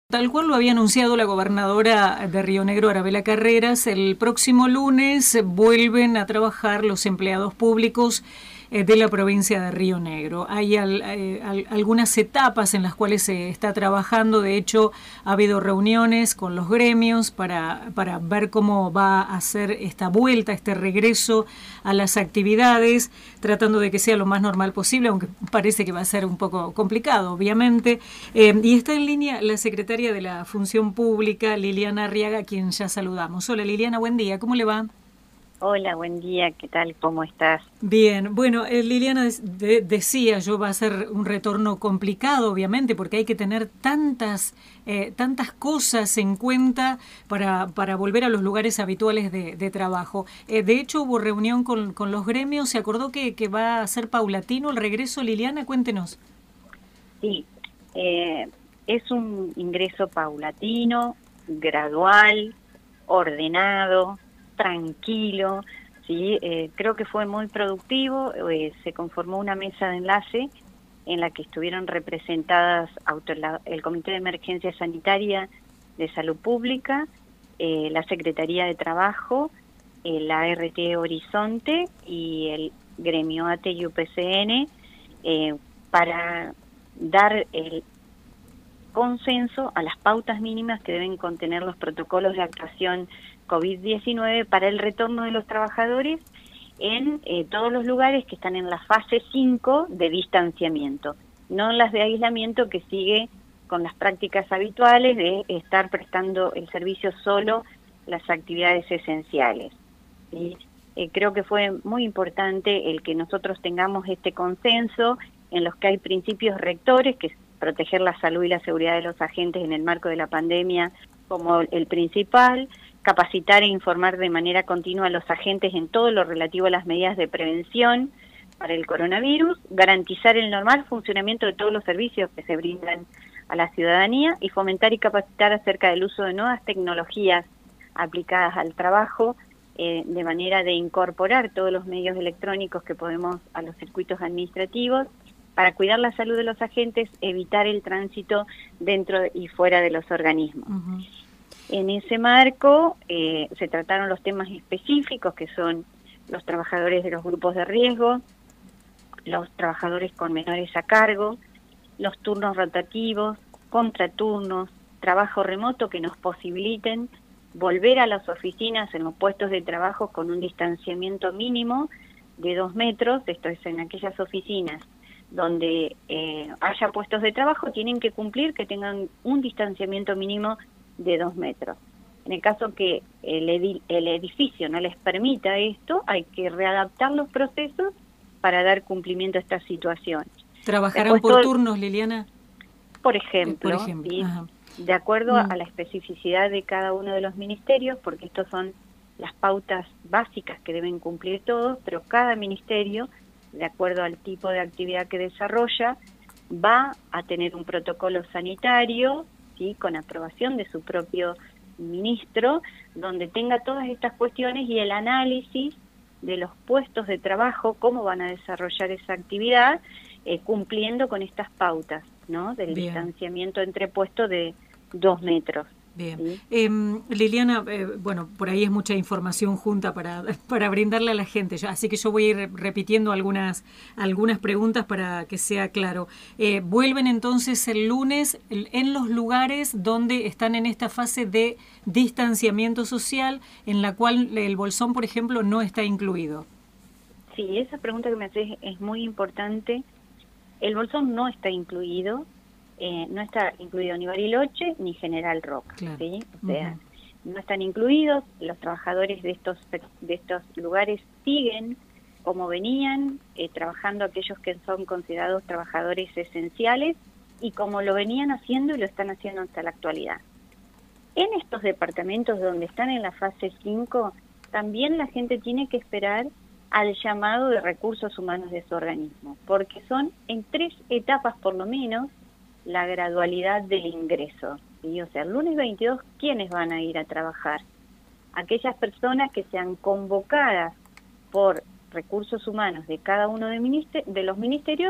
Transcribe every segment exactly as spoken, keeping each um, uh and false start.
Tal cual lo había anunciado la gobernadora de Río Negro, Arabela Carreras, el próximo lunes vuelven a trabajar los empleados públicos eh, de la provincia de Río Negro. Hay al, eh, al, algunas etapas en las cuales se está trabajando. De hecho, ha habido reuniones con los gremios para, para ver cómo va a ser esta vuelta, este regreso a las actividades, tratando de que sea lo más normal posible, aunque parece que va a ser un poco complicado, obviamente. Eh, y está en línea la secretaria de la Función Pública, Liliana Arriaga, a quien ya saludamos. Hola Liliana, buen día, ¿cómo le va? Hola, buen día, ¿qué tal? ¿Cómo estás? Bien, bueno, eh, Liliana de, decía yo, va a ser un retorno complicado, obviamente, porque hay que tener tantas, eh, tantas cosas en cuenta para, para volver a los lugares habituales de, de trabajo. Eh, de hecho, hubo reunión con, con los gremios, ¿se acordó que, que va a ser paulatino el regreso, Liliana? Cuéntenos. Sí, eh, es un ingreso paulatino, gradual, ordenado, tranquilo, ¿sí? Eh, creo que fue muy productivo, eh, se conformó una mesa de enlace en la que estuvieron representadas auto, la, el Comité de Emergencia Sanitaria de Salud Pública, eh, la Secretaría de Trabajo, eh, la R T Horizonte y el gremio A T y U P C N, eh, para dar el consenso a las pautas mínimas que deben contener los protocolos de actuación COVID diecinueve para el retorno de los trabajadores en eh, todos los lugares que están en la fase cinco de distanciamiento, no en las de aislamiento, que sigue con las prácticas habituales de estar prestando el servicio solo las actividades esenciales, ¿sí? Eh, creo que fue muy importante el que nosotros tengamos este consenso en los que hay principios rectores, que es proteger la salud y la seguridad de los agentes en el marco de la pandemia como el principal, capacitar e informar de manera continua a los agentes en todo lo relativo a las medidas de prevención para el coronavirus, garantizar el normal funcionamiento de todos los servicios que se brindan a la ciudadanía y fomentar y capacitar acerca del uso de nuevas tecnologías aplicadas al trabajo, eh, de manera de incorporar todos los medios electrónicos que podemos a los circuitos administrativos para cuidar la salud de los agentes, evitar el tránsito dentro y fuera de los organismos. Uh-huh. En ese marco eh, se trataron los temas específicos, que son los trabajadores de los grupos de riesgo, los trabajadores con menores a cargo, los turnos rotativos, contraturnos, trabajo remoto que nos posibiliten volver a las oficinas en los puestos de trabajo con un distanciamiento mínimo de dos metros, esto es en aquellas oficinas donde eh, haya puestos de trabajo, tienen que cumplir que tengan un distanciamiento mínimo de dos metros. En el caso que el, edi el edificio no les permita esto, hay que readaptar los procesos para dar cumplimiento a esta situación. ¿Trabajarán Después, por todo, turnos, Liliana? Por ejemplo, por ejemplo ¿sí? Ajá. De acuerdo mm. a la especificidad de cada uno de los ministerios, porque estos son las pautas básicas que deben cumplir todos, pero cada ministerio, de acuerdo al tipo de actividad que desarrolla, va a tener un protocolo sanitario, ¿sí?, con aprobación de su propio ministro, donde tenga todas estas cuestiones y el análisis de los puestos de trabajo, cómo van a desarrollar esa actividad, eh, cumpliendo con estas pautas, ¿no?, del Bien. distanciamiento entre puestos de dos metros. Bien. ¿Sí? Eh, Liliana, eh, bueno, por ahí es mucha información junta para, para brindarle a la gente, así que yo voy a ir repitiendo algunas, algunas preguntas para que sea claro. Eh, ¿Vuelven entonces el lunes en los lugares donde están en esta fase de distanciamiento social, en la cual el bolsón, por ejemplo, no está incluido? Sí, esa pregunta que me haces es muy importante. El bolsón no está incluido. Eh, no está incluido ni Bariloche ni General Roca, claro. ¿Sí? O sea, uh-huh. no están incluidos. Los trabajadores de estos de estos lugares siguen como venían, eh, trabajando aquellos que son considerados trabajadores esenciales y como lo venían haciendo y lo están haciendo hasta la actualidad. En estos departamentos donde están en la fase cinco, también la gente tiene que esperar al llamado de recursos humanos de su organismo, porque son en tres etapas por lo menos la gradualidad del ingreso, ¿sí? O sea, el lunes veintidós, ¿quiénes van a ir a trabajar? Aquellas personas que sean convocadas por recursos humanos de cada uno de, minister de los ministerios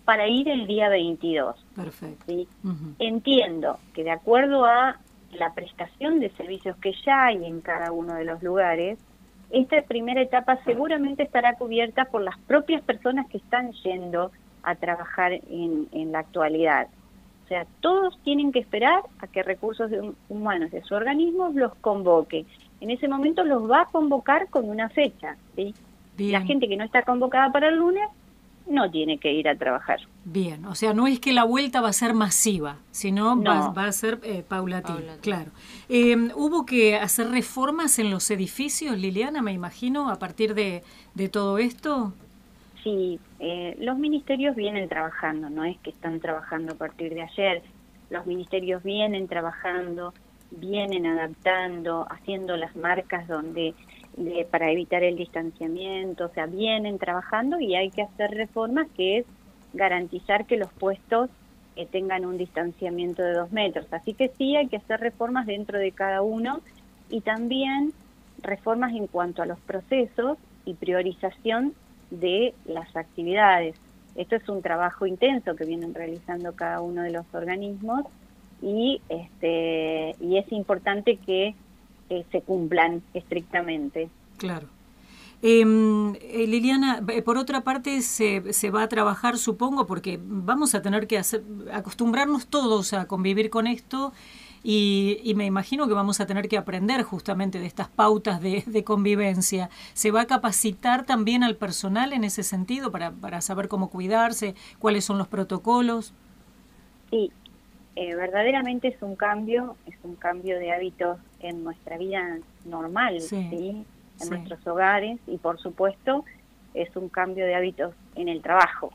para ir el día veintidós. Perfecto. ¿Sí? Uh-huh. Entiendo que de acuerdo a la prestación de servicios que ya hay en cada uno de los lugares, esta primera etapa seguramente estará cubierta por las propias personas que están yendo a trabajar en, en la actualidad. O sea, todos tienen que esperar a que Recursos Humanos de su organismo los convoque. En ese momento los va a convocar con una fecha, ¿sí? La gente que no está convocada para el lunes no tiene que ir a trabajar. Bien, o sea, no es que la vuelta va a ser masiva, sino no. va, va a ser eh, paulatina, Paulatino. Claro. Eh, ¿Hubo que hacer reformas en los edificios, Liliana, me imagino, a partir de, de todo esto? Sí, eh, los ministerios vienen trabajando, no es que están trabajando a partir de ayer, los ministerios vienen trabajando, vienen adaptando, haciendo las marcas donde de, para evitar el distanciamiento, o sea, vienen trabajando y hay que hacer reformas que es garantizar que los puestos eh, tengan un distanciamiento de dos metros. Así que sí, hay que hacer reformas dentro de cada uno y también reformas en cuanto a los procesos y priorización de las actividades. Esto es un trabajo intenso que vienen realizando cada uno de los organismos y este y es importante que eh, se cumplan estrictamente. Claro. Eh, eh, Liliana, por otra parte se, se va a trabajar, supongo, porque vamos a tener que hacer, acostumbrarnos todos a convivir con esto y, y me imagino que vamos a tener que aprender justamente de estas pautas de, de convivencia. ¿Se va a capacitar también al personal en ese sentido para, para saber cómo cuidarse, cuáles son los protocolos? Sí, eh, verdaderamente es un cambio, es un cambio de hábitos en nuestra vida normal, ¿sí? ¿sí? En sí. nuestros hogares y por supuesto es un cambio de hábitos en el trabajo.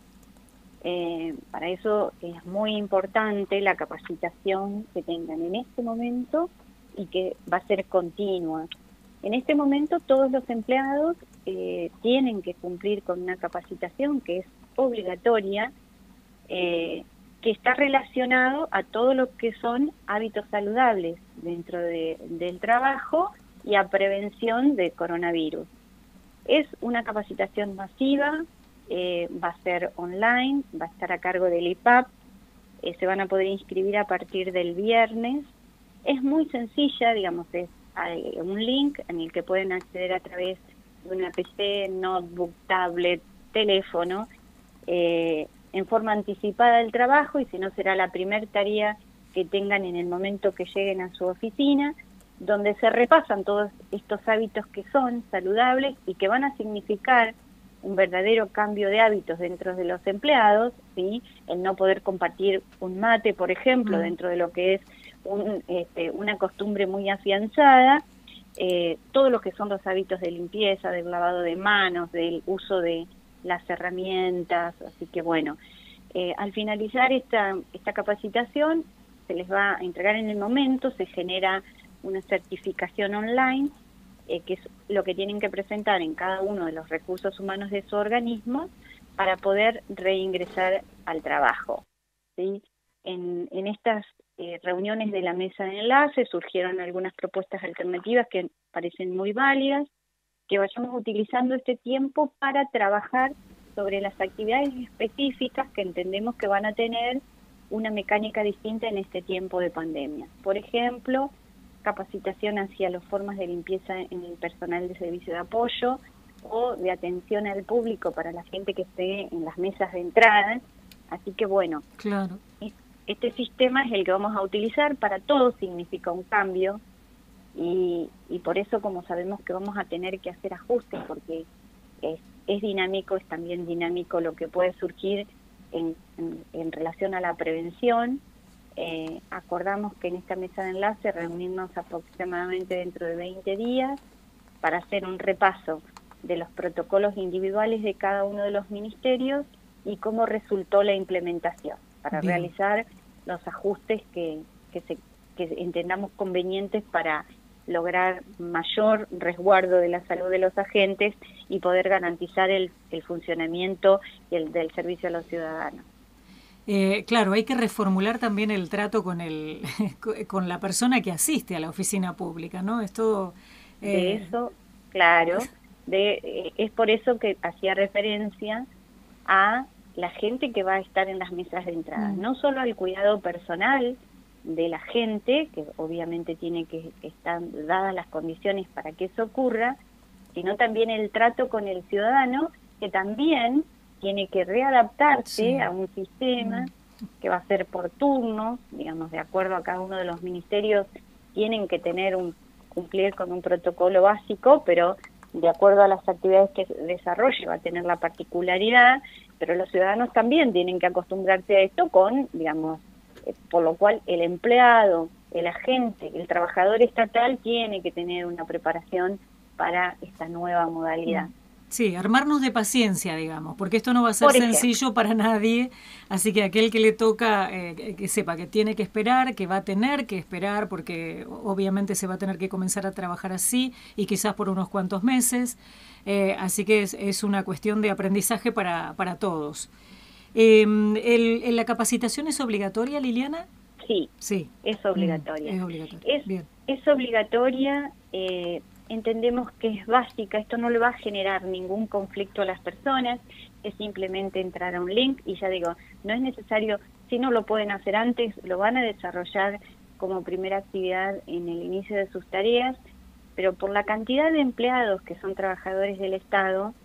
Eh, para eso es muy importante la capacitación que tengan en este momento y que va a ser continua. En este momento todos los empleados eh, tienen que cumplir con una capacitación que es obligatoria, eh, que está relacionado a todo lo que son hábitos saludables dentro de, del trabajo y a prevención de coronavirus. Es una capacitación masiva, eh, va a ser online, va a estar a cargo del I P A P, eh, se van a poder inscribir a partir del viernes. Es muy sencilla, digamos, es hay un link en el que pueden acceder a través de una P C, notebook, tablet, teléfono, eh, en forma anticipada del trabajo, y si no será la primera tarea que tengan en el momento que lleguen a su oficina, donde se repasan todos estos hábitos que son saludables y que van a significar un verdadero cambio de hábitos dentro de los empleados, ¿sí? El no poder compartir un mate, por ejemplo, mm. dentro de lo que es un, este, una costumbre muy afianzada, eh, todo lo que son los hábitos de limpieza, del lavado de manos, del uso de las herramientas, así que bueno, eh, al finalizar esta, esta capacitación se les va a entregar en el momento, se genera una certificación online, eh, que es lo que tienen que presentar en cada uno de los recursos humanos de su organismo para poder reingresar al trabajo, ¿sí? En, en estas eh, reuniones de la mesa de enlace surgieron algunas propuestas alternativas que parecen muy válidas, que vayamos utilizando este tiempo para trabajar sobre las actividades específicas que entendemos que van a tener una mecánica distinta en este tiempo de pandemia. Por ejemplo, capacitación hacia las formas de limpieza en el personal de servicio de apoyo o de atención al público para la gente que esté en las mesas de entrada. Así que bueno, claro. Este sistema es el que vamos a utilizar, para todos significa un cambio y, y por eso, como sabemos que vamos a tener que hacer ajustes porque es, es dinámico, es también dinámico lo que puede surgir en, en, en relación a la prevención. Eh, acordamos que en esta mesa de enlace reunirnos aproximadamente dentro de veinte días para hacer un repaso de los protocolos individuales de cada uno de los ministerios y cómo resultó la implementación, para Bien. realizar los ajustes que, que, se, que entendamos convenientes para lograr mayor resguardo de la salud de los agentes y poder garantizar el, el funcionamiento y el, del servicio a los ciudadanos. Eh, claro, hay que reformular también el trato con el con la persona que asiste a la oficina pública, ¿no? Es todo... Eh... De eso, claro, de, eh, es por eso que hacía referencia a la gente que va a estar en las mesas de entrada, Mm. no solo al cuidado personal de la gente, que obviamente tiene que estar dadas las condiciones para que eso ocurra, sino también el trato con el ciudadano, que también tiene que readaptarse Sí. a un sistema Mm. que va a ser por turnos, digamos, de acuerdo a cada uno de los ministerios, tienen que tener un cumplir con un protocolo básico, pero de acuerdo a las actividades que desarrolle va a tener la particularidad, pero los ciudadanos también tienen que acostumbrarse a esto con, digamos, eh, por lo cual el empleado, el agente, el trabajador estatal tiene que tener una preparación para esta nueva modalidad. Sí, armarnos de paciencia, digamos, porque esto no va a ser Por ejemplo. sencillo para nadie, así que aquel que le toca, eh, que sepa que tiene que esperar, que va a tener que esperar, porque obviamente se va a tener que comenzar a trabajar así y quizás por unos cuantos meses, eh, así que es, es una cuestión de aprendizaje para, para todos. Eh, el, ¿La capacitación es obligatoria, Liliana? Sí, Sí. es obligatoria. Mm, es obligatoria. Es, Bien. es obligatoria, eh, entendemos que es básica, esto no le va a generar ningún conflicto a las personas, es simplemente entrar a un link y ya digo, no es necesario, si no lo pueden hacer antes, lo van a desarrollar como primera actividad en el inicio de sus tareas, pero por la cantidad de empleados que son trabajadores del Estado,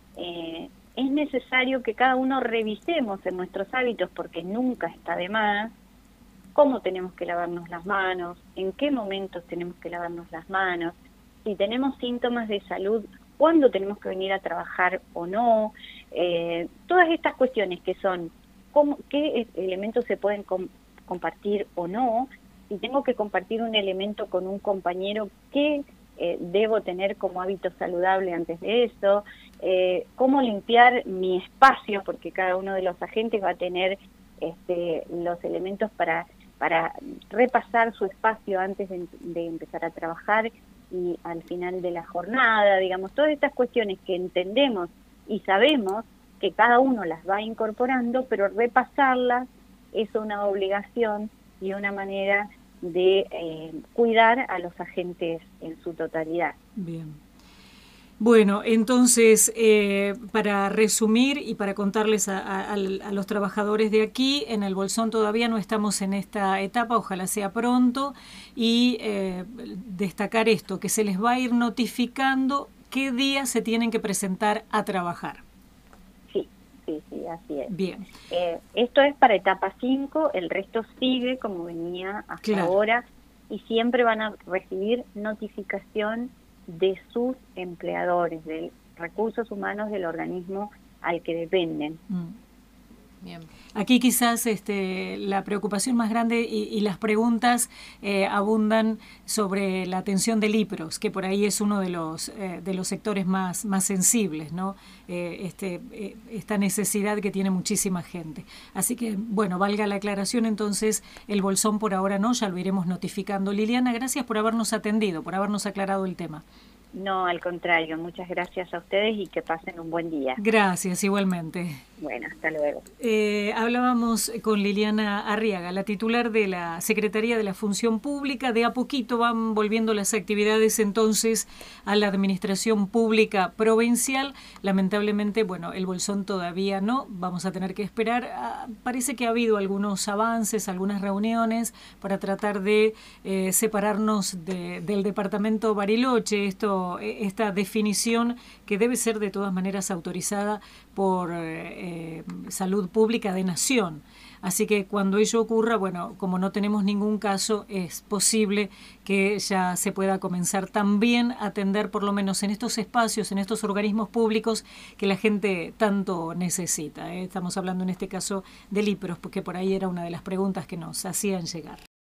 eh, es necesario que cada uno revisemos en nuestros hábitos, porque nunca está de más, cómo tenemos que lavarnos las manos, en qué momentos tenemos que lavarnos las manos, si tenemos síntomas de salud, cuándo tenemos que venir a trabajar o no, eh, todas estas cuestiones que son, cómo, qué elementos se pueden com compartir o no, si tengo que compartir un elemento con un compañero, qué eh, debo tener como hábito saludable antes de eso, eh, cómo limpiar mi espacio, porque cada uno de los agentes va a tener este, los elementos para, para repasar su espacio antes de, de empezar a trabajar, y al final de la jornada, digamos, todas estas cuestiones que entendemos y sabemos que cada uno las va incorporando, pero repasarlas es una obligación y una manera de eh, cuidar a los agentes en su totalidad. Bien. Bueno, entonces, eh, para resumir y para contarles a, a, a los trabajadores de aquí, en el Bolsón todavía no estamos en esta etapa, ojalá sea pronto, y eh, destacar esto, que se les va a ir notificando qué día se tienen que presentar a trabajar. Sí, sí, sí, así es. Bien. Eh, esto es para etapa cinco, el resto sigue como venía hasta Claro. ahora, y siempre van a recibir notificación de sus empleadores, de recursos humanos del organismo al que dependen. Mm. Bien. Aquí quizás este, la preocupación más grande y, y las preguntas eh, abundan sobre la atención de LIPROS, que por ahí es uno de los eh, de los sectores más, más sensibles, ¿no? Eh, este, eh, esta necesidad que tiene muchísima gente. Así que, bueno, valga la aclaración, entonces el Bolsón por ahora no, ya lo iremos notificando. Liliana, gracias por habernos atendido, por habernos aclarado el tema. No, al contrario, muchas gracias a ustedes y que pasen un buen día. Gracias, igualmente. Bueno, hasta luego. Eh, hablábamos con Liliana Arriaga, la titular de la Secretaría de la Función Pública. De a poquito van volviendo las actividades entonces a la Administración Pública Provincial. Lamentablemente, bueno, el Bolsón todavía no, vamos a tener que esperar. Ah, parece que ha habido algunos avances, algunas reuniones para tratar de eh, separarnos de, del departamento Bariloche, esto, esta definición que debe ser de todas maneras autorizada por eh, Salud Pública de Nación. Así que cuando ello ocurra, bueno, como no tenemos ningún caso, es posible que ya se pueda comenzar también a atender, por lo menos en estos espacios, en estos organismos públicos que la gente tanto necesita, ¿eh? Estamos hablando en este caso de LIPROS, porque por ahí era una de las preguntas que nos hacían llegar.